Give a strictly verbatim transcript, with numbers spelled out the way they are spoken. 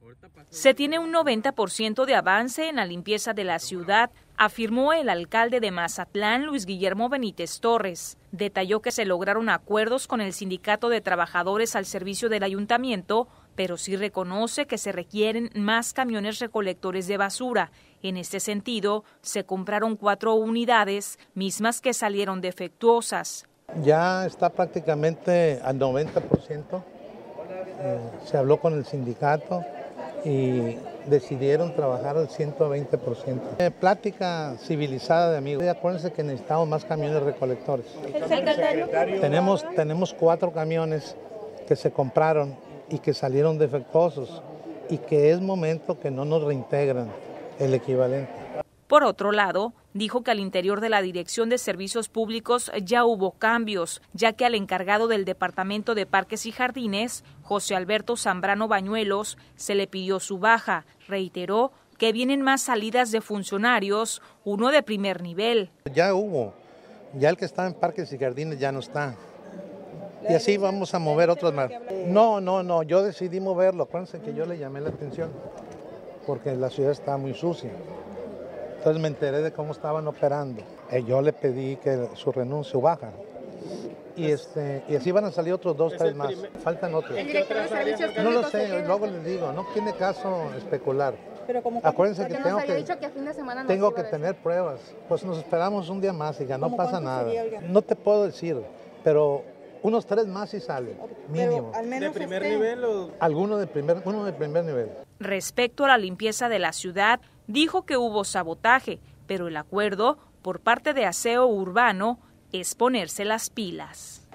Se tiene un noventa por ciento de avance en la limpieza de la ciudad, afirmó el alcalde de Mazatlán, Luis Guillermo Benítez Torres. Detalló que se lograron acuerdos con el Sindicato de Trabajadores al servicio del ayuntamiento, pero sí reconoce que se requieren más camiones recolectores de basura. En este sentido, se compraron cuatro unidades, mismas que salieron defectuosas. Ya está prácticamente al noventa por ciento. Eh, se habló con el sindicato y decidieron trabajar al ciento veinte por ciento. Eh, plática civilizada de amigos. Acuérdense que necesitamos más camiones recolectores. Tenemos, tenemos cuatro camiones que se compraron y que salieron defectuosos y que es momento que no nos reintegran el equivalente. Por otro lado, dijo que al interior de la Dirección de Servicios Públicos ya hubo cambios, ya que al encargado del Departamento de Parques y Jardines, José Alberto Zambrano Bañuelos, se le pidió su baja. Reiteró que vienen más salidas de funcionarios, uno de primer nivel. Ya hubo, ya el que estaba en Parques y Jardines ya no está. Y así vamos a mover otros más. No, no, no, yo decidí moverlo. Acuérdense que yo le llamé la atención, porque la ciudad estaba muy sucia. Entonces me enteré de cómo estaban operando. Y yo le pedí que su renuncia o baja. Y, este, y así van a salir otros dos, tres más. Faltan otros. No lo sé, luego les digo, no tiene caso especular. Pero como Acuérdense que tengo que, dicho que a fin de semana tengo que tener pruebas. Pues nos esperamos un día más y ya no pasa nada. Sería, no te puedo decir, pero unos tres más sí salen, mínimo. Al menos ¿De primer usted... nivel o...? Alguno de primer, uno de primer nivel. Respecto a la limpieza de la ciudad, dijo que hubo sabotaje, pero el acuerdo por parte de Aseo Urbano es ponerse las pilas.